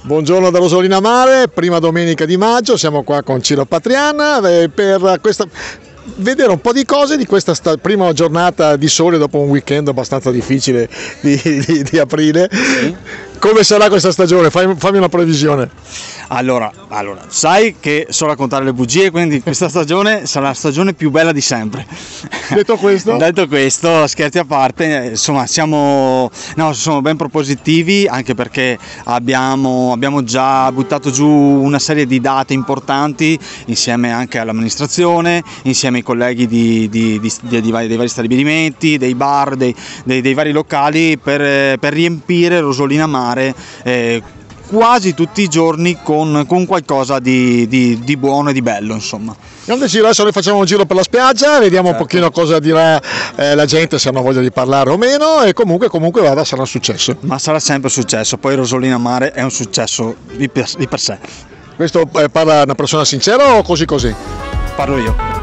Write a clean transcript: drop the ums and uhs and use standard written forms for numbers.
Buongiorno da Rosolina Mare, prima domenica di maggio, siamo qua con Ciro Patriana per vedere un po' di cose di questa prima giornata di sole dopo un weekend abbastanza difficile di aprile. Sì. Come sarà questa stagione? Fammi una previsione. Allora, sai che so raccontare le bugie, quindi questa stagione sarà la stagione più bella di sempre. Detto questo, scherzi a parte, insomma, sono ben propositivi, anche perché abbiamo già buttato giù una serie di date importanti insieme anche all'amministrazione, insieme ai colleghi dei vari stabilimenti, dei bar, dei vari locali per riempire Rosolina Mare quasi tutti i giorni con qualcosa di buono e di bello, insomma. Grande Ciro, adesso noi facciamo un giro per la spiaggia, vediamo un pochino cosa dirà la gente, se hanno voglia di parlare o meno, e comunque vada, sarà un successo. Ma sarà sempre un successo, poi Rosolina Mare è un successo di per sé. Questo parla una persona sincera o così? Parlo io.